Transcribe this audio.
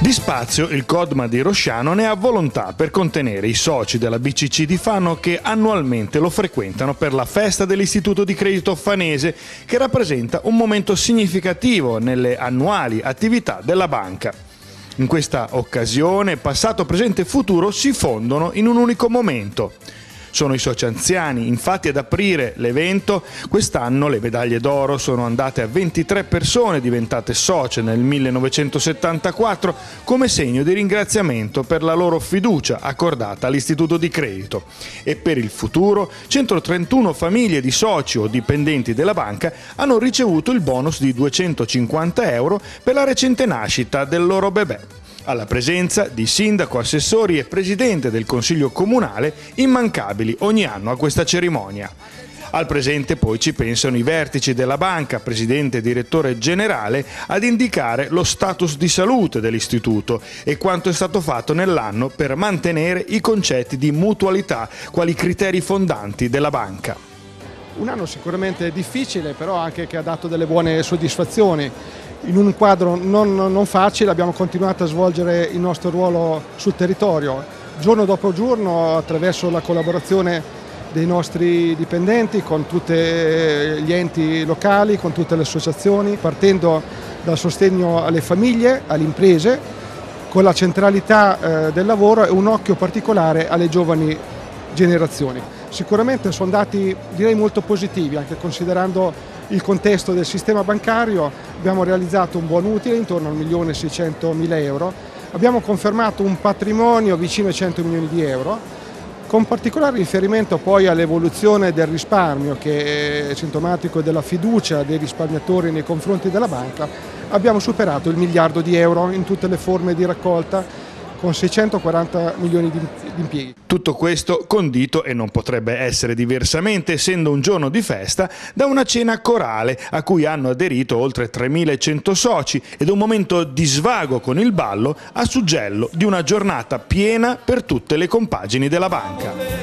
Di spazio il Codma di Rosciano ne ha volontà per contenere i soci della BCC di Fano che annualmente lo frequentano per la festa dell'Istituto di Credito Fanese, che rappresenta un momento significativo nelle annuali attività della banca. In questa occasione passato, presente e futuro si fondono in un unico momento. Sono i soci anziani, infatti, ad aprire l'evento. Quest'anno le medaglie d'oro sono andate a 23 persone diventate socie nel 1974 come segno di ringraziamento per la loro fiducia accordata all'Istituto di Credito. E per il futuro 131 famiglie di soci o dipendenti della banca hanno ricevuto il bonus di 250 euro per la recente nascita del loro bebè. Alla presenza di sindaco, assessori e presidente del Consiglio Comunale, immancabili ogni anno a questa cerimonia. Al presente poi ci pensano i vertici della banca, presidente e direttore generale, ad indicare lo status di salute dell'istituto e quanto è stato fatto nell'anno per mantenere i concetti di mutualità quali criteri fondanti della banca. Un anno sicuramente difficile, però anche che ha dato delle buone soddisfazioni. In un quadro non facile abbiamo continuato a svolgere il nostro ruolo sul territorio, giorno dopo giorno, attraverso la collaborazione dei nostri dipendenti con tutti gli enti locali, con tutte le associazioni, partendo dal sostegno alle famiglie, alle imprese, con la centralità del lavoro e un occhio particolare alle giovani generazioni. Sicuramente sono dati, direi, molto positivi, anche considerando il contesto del sistema bancario. Abbiamo realizzato un buon utile intorno al 1.600.000 euro, abbiamo confermato un patrimonio vicino ai 100 milioni di euro, con particolare riferimento poi all'evoluzione del risparmio, che è sintomatico della fiducia dei risparmiatori nei confronti della banca. Abbiamo superato il 1 miliardo di euro in tutte le forme di raccolta, con 640 milioni di impieghi. Tutto questo condito, e non potrebbe essere diversamente essendo un giorno di festa, da una cena corale a cui hanno aderito oltre 3.100 soci ed un momento di svago con il ballo a suggello di una giornata piena per tutte le compagini della banca.